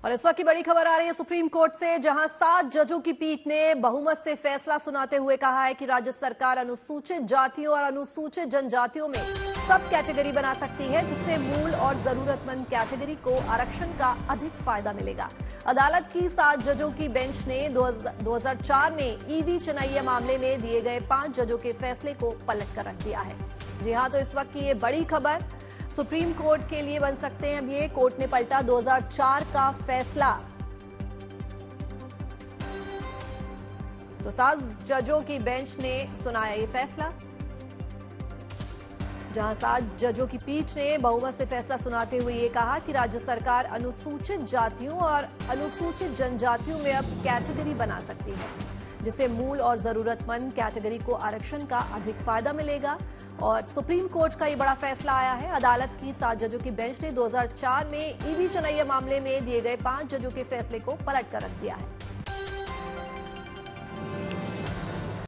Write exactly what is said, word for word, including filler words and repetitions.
और इस वक्त की बड़ी खबर आ रही है सुप्रीम कोर्ट से, जहां सात जजों की पीठ ने बहुमत से फैसला सुनाते हुए कहा है कि राज्य सरकार अनुसूचित जातियों और अनुसूचित जनजातियों में सब कैटेगरी बना सकती है, जिससे मूल और जरूरतमंद कैटेगरी को आरक्षण का अधिक फायदा मिलेगा। अदालत की सात जजों की बेंच ने दो हज़ार चार में ईवी चेन्नैया मामले में दिए गए पांच जजों के फैसले को पलट कर रख दिया है। जी हां, तो इस वक्त की ये बड़ी खबर सुप्रीम कोर्ट के लिए बन सकते हैं। अब ये कोर्ट ने पलटा दो हज़ार चार का फैसला। तो सात जजों की बेंच ने सुनाया ये फैसला, जहां सात जजों की पीठ ने बहुमत से फैसला सुनाते हुए ये कहा कि राज्य सरकार अनुसूचित जातियों और अनुसूचित जनजातियों में अब कैटेगरी बना सकती है, जिससे मूल और जरूरतमंद कैटेगरी को आरक्षण का अधिक फायदा मिलेगा। और सुप्रीम कोर्ट का ये बड़ा फैसला आया है। अदालत की सात जजों की बेंच ने दो हज़ार चार में ईवी चेन्नैया मामले में दिए गए पांच जजों के फैसले को पलट कर रख दिया है।